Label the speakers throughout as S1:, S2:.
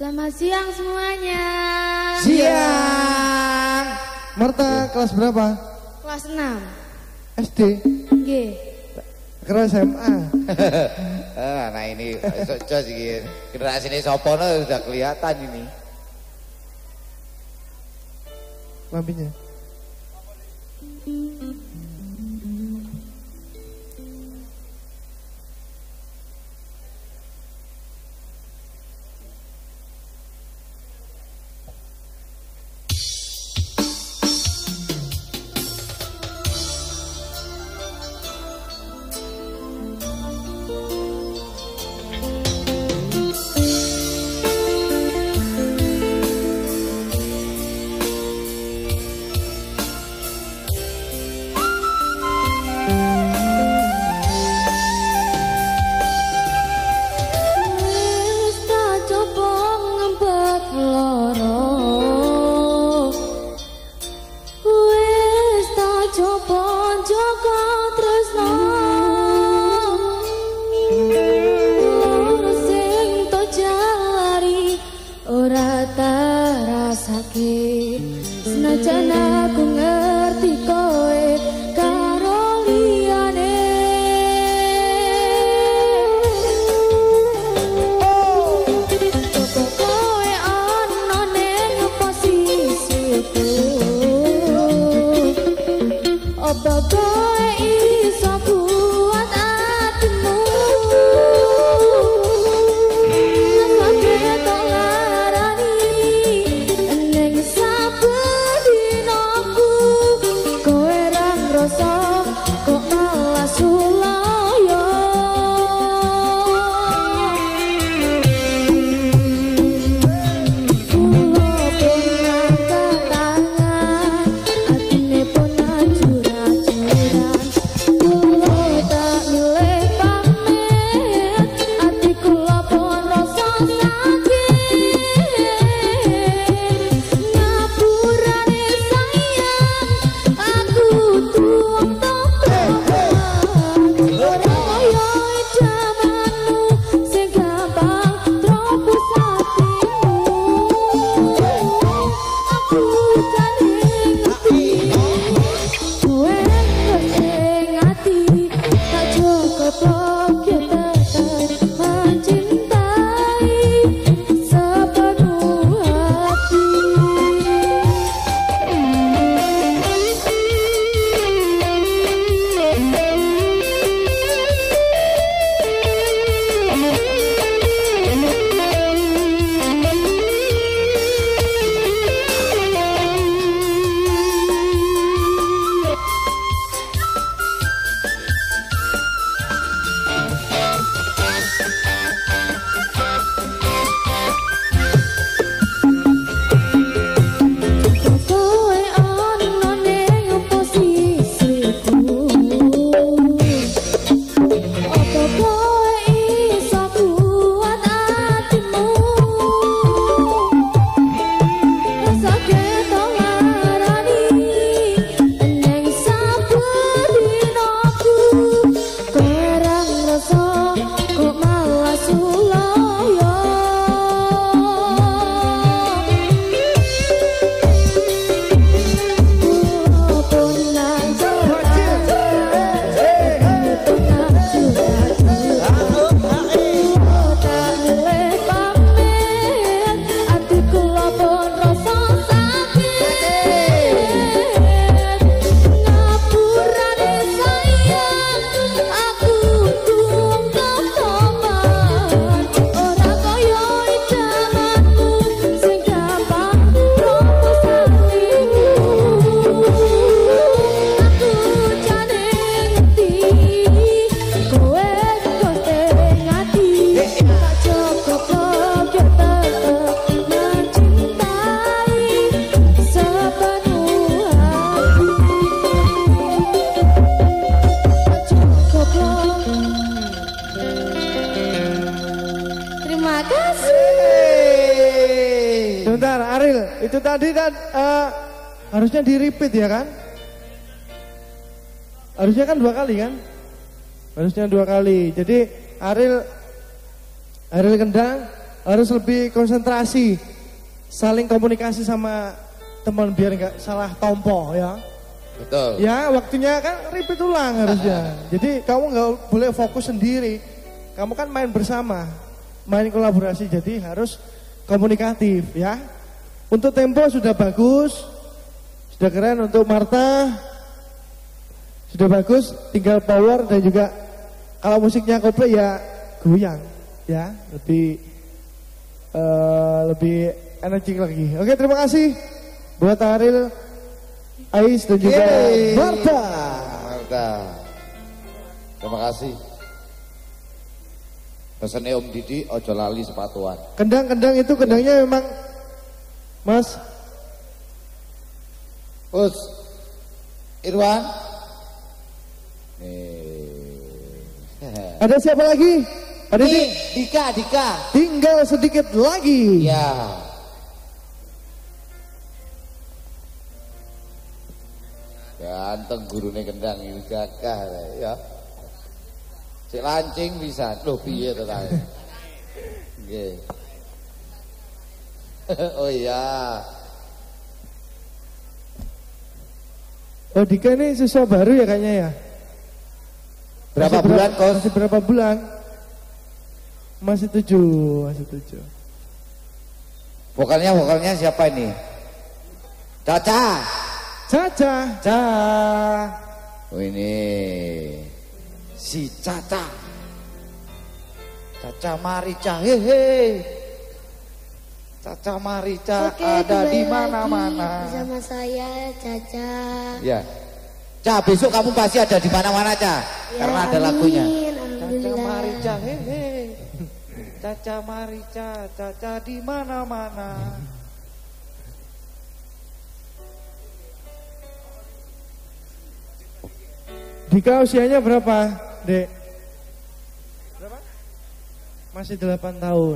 S1: Selamat siang semuanya.
S2: Siang. Marta kelas berapa?
S1: Kelas 6.
S2: SD?
S1: G.
S2: Kira SMA.
S3: Nah ini jos iki. Generasi ini sopono sudah kelihatan ini.
S2: Lampinya.
S1: Senajan aku ngerti kowe karo liyane. Coba kowe ana ning posisiku, apa kowe iso kuat atimu? Sebentar, Ariel, itu tadi kan harusnya di repeat ya kan? Harusnya kan 2 kali kan? Harusnya 2 kali. Jadi Ariel Kendang harus lebih konsentrasi, saling komunikasi sama teman biar nggak salah tompo ya.
S3: Betul.
S1: Ya waktunya kan repeat ulang harusnya. Jadi kamu nggak boleh fokus sendiri. Kamu kan main bersama, main kolaborasi. Jadi harus komunikatif ya. Untuk tempo sudah bagus, sudah keren. Untuk Marta sudah bagus. Tinggal power dan juga kalau musiknya Coldplay ya goyang ya, lebih energik lagi. Oke, terima kasih buat Ariel, Ais dan juga Marta.
S3: Terima kasih. Pesannya Om Didi, ojo lali sepatuan.
S1: Kendang itu kendangnya memang Mas
S3: Us Irwan.
S1: Ada siapa lagi? Ada
S3: Dika.
S1: Tinggal sedikit lagi.
S3: Ya. Ganteng gurune kendang iki gagah ya. Cek lancing bisa. Loh piye to ta? Nggih. Oh iya.
S1: Oh Dika ini siswa baru ya kayaknya ya.
S3: Berapa bulan kos?
S1: Masih berapa bulan? Masih 7.
S3: Vokalnya siapa ini? Caca. Oh ini si Caca. Caca Marica, hehe. Caca Marica ada di mana-mana.
S4: Bersama saya Caca.
S3: Ya. Ca, besok kamu pasti ada di mana-mana, Ca.
S4: Ya,
S3: karena ada lagunya.
S4: Caca
S3: Marica, hehe. Caca Marica, Caca di mana-mana.
S1: Dika usianya berapa, Dek? Berapa? Masih 8 tahun.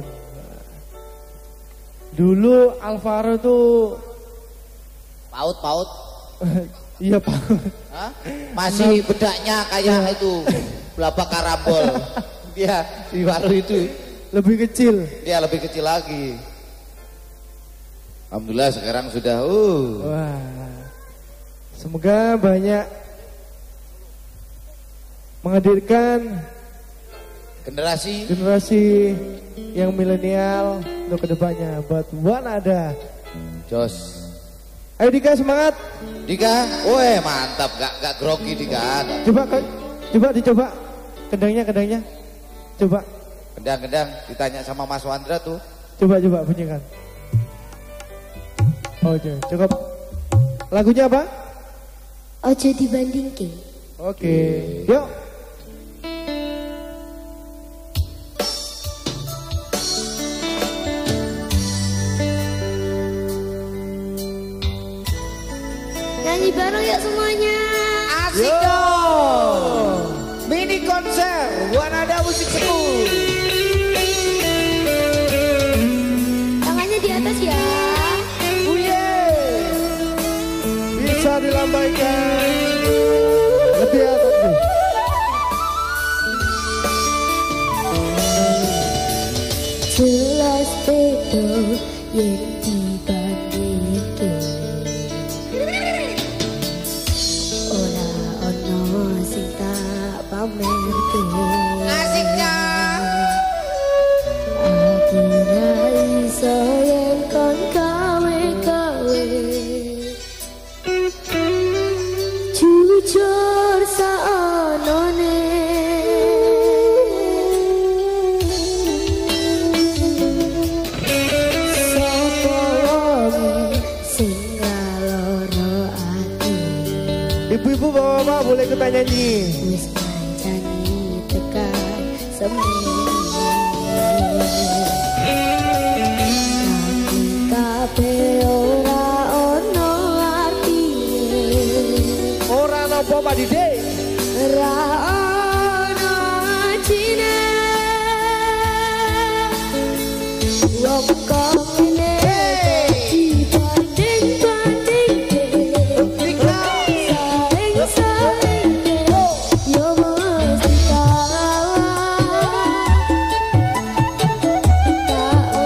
S1: Dulu Alvaro tuh
S3: Paut.
S1: iya paut.
S3: Hah? Masih bedaknya kayak itu belabak karambol. Dia di baru itu
S1: Lebih kecil.
S3: dia lebih kecil lagi. Alhamdulillah sekarang sudah
S1: Wah. Semoga banyak menghadirkan generasi yang milenial untuk kedepannya buat Wanada.
S3: Jos.
S1: Ayo Dika semangat.
S3: Dika, weh mantap, gak grogi Dika.
S1: Coba dicoba kendangnya. Coba.
S3: Kendang, ditanya sama Mas Wandra tuh.
S1: Coba bunyikan. Oke, cukup. Lagunya apa?
S4: Ojo dibandingke.
S1: Oke. Yuk.
S4: Nyanyi bareng yuk semuanya.
S3: Asik dong. Mini konser Wanada Musik School.
S4: Tangannya di atas ya.
S1: Bisa dilambaikan. Lebih atas nih.
S4: Jelas beda yang dibandingke. Ora ono sing tak pamerke.
S3: Asiknya.
S4: Aku ra iso yen kon gawe. Jujur saonone. Sopo wong sing ngaloro ati.
S1: Ibu-ibu bapak-bapak boleh ikutan nyanyi.
S4: Wis ngancani tekan semene. Tapi kabeh ora ono artine.
S1: Ora nopo Pak Dide.
S4: Ra ono artine. Wong kok ngene dibanding-bandingke. Saing-saingke yo mesti kalah. Tak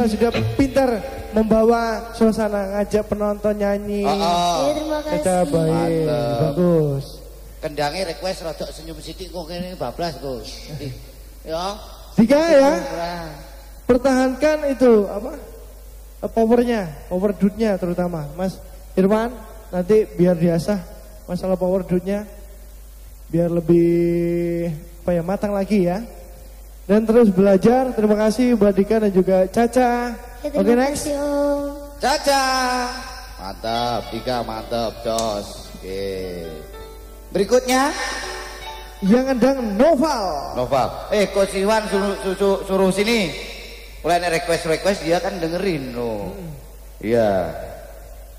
S1: Dika juga pintar membawa suasana, ngajak penonton nyanyi.
S4: Ya, terima kasih.
S1: Kita baik,
S3: Mantap.
S1: bagus.
S3: Kendangnya request rodok senyum sithik kok kene bablas kok. Ya.
S1: Dika ya,
S3: Ora.
S1: pertahankan itu apa? Powernya, power dude-nya terutama. Mas Irwan, nanti biar diasah masalah power dude-nya biar lebih apa ya, matang lagi ya. Dan terus belajar. Terima kasih buat Dika dan juga Caca.
S4: Ya,
S1: Oke,
S4: terima
S1: next.
S4: kasih Om.
S3: Caca. Mantap, Dika mantap, jos. Oke. Berikutnya
S1: Yang ngendang Noval.
S3: Noval. Coach Iwan suruh sini. Mulai request dia kan dengerin loh. Iya.